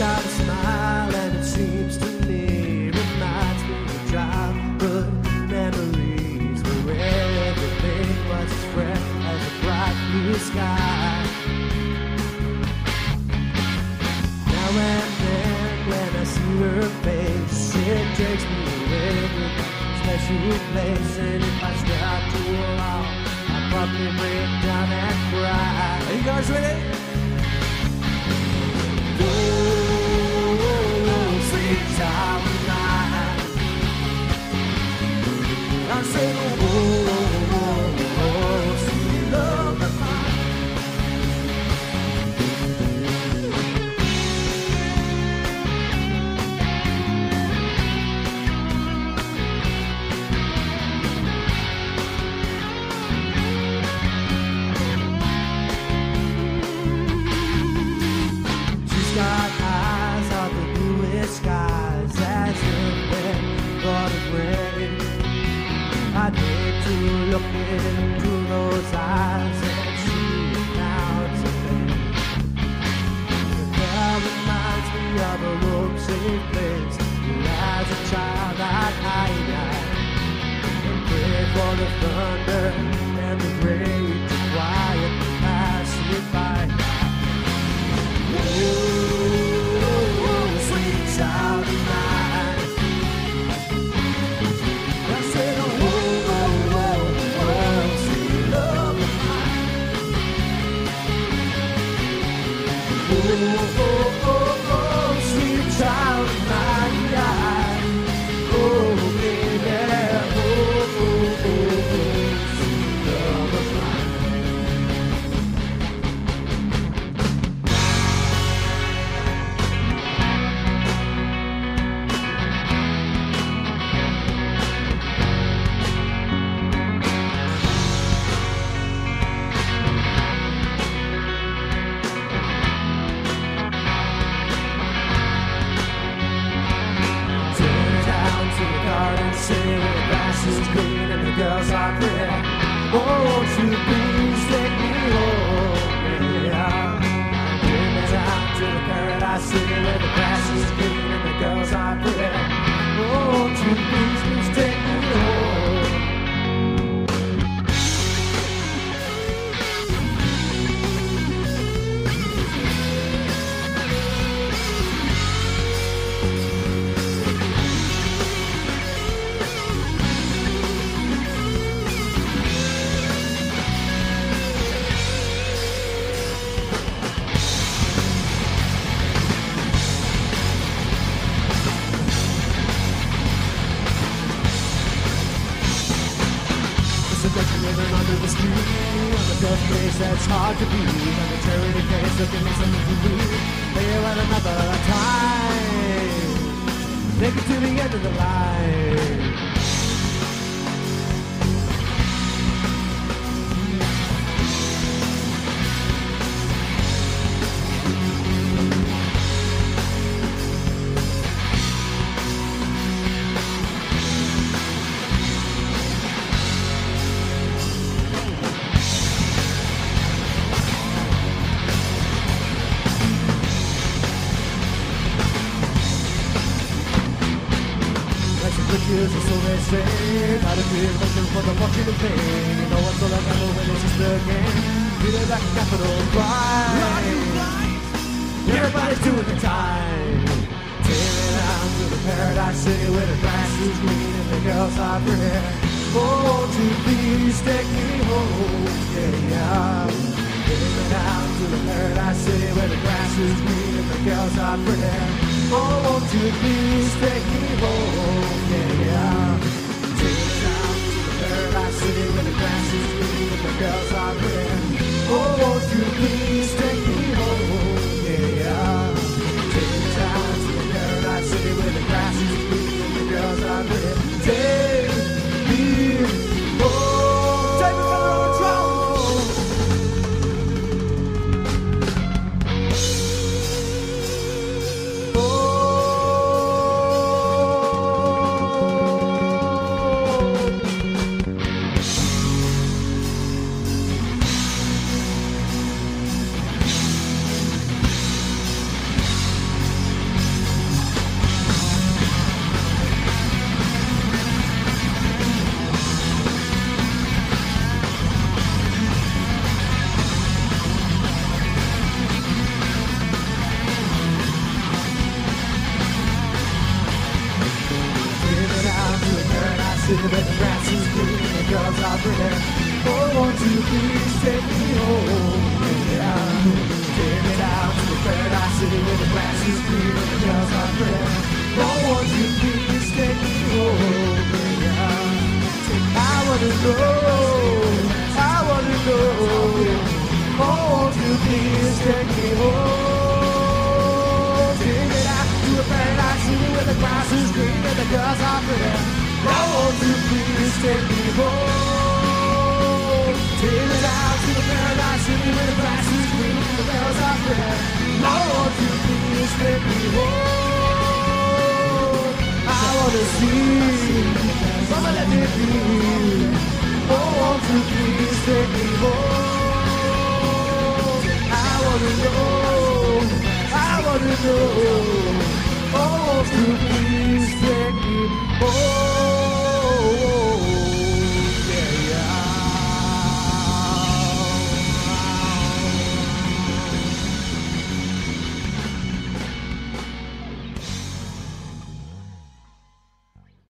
got a smile and it seems to me reminds me of childhood memories where everything was as fresh as a bright blue sky. Now and then when I see her face, it takes me away to a special place, and if I start to walk, I'll probably break down and cry. Are you guys ready? Sweet child of mine, I said, sweet love of mine. She's got eyes of the bluest skies, as if when thought of rain. I'd hate to look into those eyes and see it now today. That reminds me of a road safe place where as a child I'd hide and pray for the thunder and the rain to quiet the passing by. Oh, sweet child of mine, I said, sweet love of mine. Sweet child of mine, oh, baby, sweet love of mine. Say the grass is green and the girls are pretty. Oh, won't you please take me home? Yeah, take me down to the paradise city where the grass is green and the girls are pretty. Oh, won't you please take me home? Living under the street, on a tough place that's hard to beat, on a charity case looking for something to read. They'll at another time, take it to the end of the line. Riches, so they say, not a big looking for the fortune and fame. You know what's all I got when it's just a game. Feel it like a capital crime. Everybody's doing the time. Take me down to the paradise city where the grass is green and the girls are pretty. Oh, won't you please take me home? Yeah, yeah. Take me down to the paradise city where the grass is green and the girls are pretty. Oh, won't you please take me home? Yeah, yeah. Take me down to the paradise city where the grass is green and the girls are pretty. Oh, won't you please take me home? Yeah, yeah. Take me down to the paradise city where the grass is green and the girls are pretty. Take me home. Take me for the road, Where the grass is green and the girls are pretty. Oh, won't you please take me home? Yeah. Take me down to the paradise city where the grass is green and the girls are pretty. Oh, won't you please take me home? Yeah. I wanna know, I wanna know. Oh, won't you please take me home? Take me down to a paradise city where the grass is green and the girls are pretty. Oh, won't you please take me home? Take me down to the paradise city where the grass is green and the girls are pretty. Oh, won't you please take me home? I wanna see, mama let me be. Oh, won't you please take me home? I wanna know, I wanna know.